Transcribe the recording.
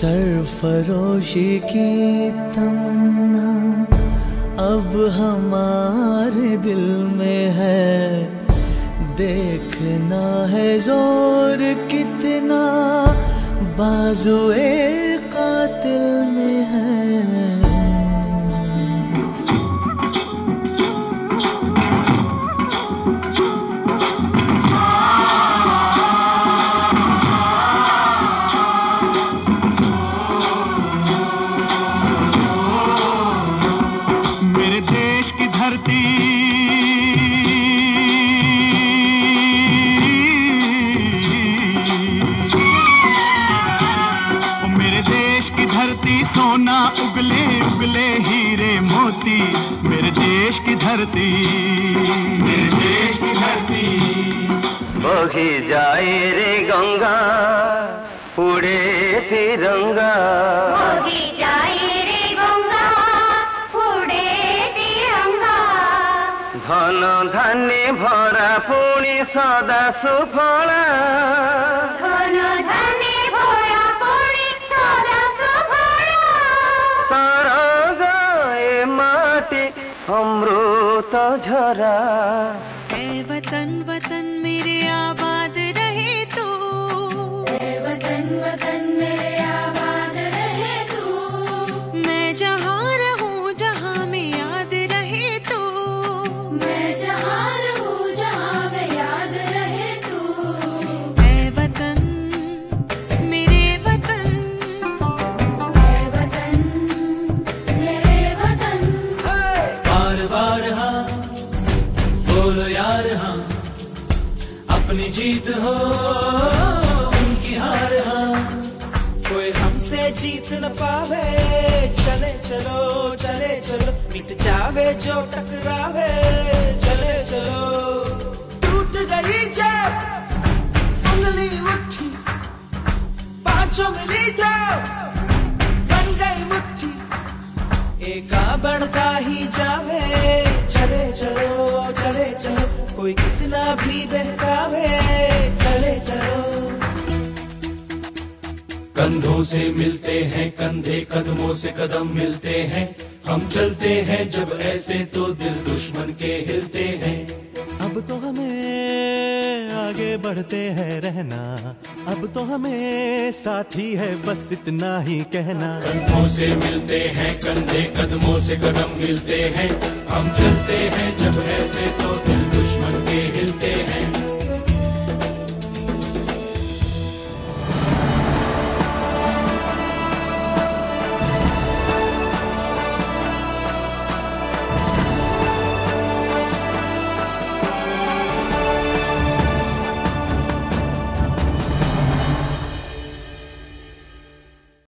सरफरोशी की तमन्ना अब हमारे दिल में है, देखना है जोर कितना बाजुए कातिल में है। सोना उगले उगले हीरे मोती, मेरे देश की धरती, मेरे देश की धरती। बही जाए रे गंगा, उड़े तिरंगा, बही जाए रे गंगा, उड़े तिरंगा। धन धान्य भरा पुणी सदा सुफला, धन धान्य भरा पुणी सदा सुफला। सरगाए माटी अमृत झरा। ऐ वतन वतन मेरे आबाद रहे तू, ऐ वतन वतन मेरे आबाद रहे तू। मैं जहाँ रहूँ जहाँ में याद रहे तू, मैं जहाँ रहूँ जहाँ में याद रहे तू। ऐ वतन मेरे वतन, ऐ वतन मेरे वतन। बार बार हाँ बोलो यार हाँ, अपनी जीत हो उनकी हार हाँ। कोई हमसे जीत न पावे, चले चलो चले चलो, मिट जावे जो टकरावे, चले चलो। टूट गई जब उंगली मुट्ठी, पांचों मिली तो बन गई मुट्ठी, एका बढ़ता ही जावे, चले चलो चले चलो। कोई कितना भी बहकावे, चले चलो। कंधों से मिलते हैं कंधे, कदमों से कदम मिलते हैं, हम चलते हैं जब ऐसे तो दिल दुश्मन के हिलते हैं। अब तो हमें आगे बढ़ते हैं रहना, अब तो हमें साथी है बस इतना ही कहना। कंधों से मिलते हैं कंधे, कदमों से कदम मिलते हैं, हम चलते हैं जब ऐसे तो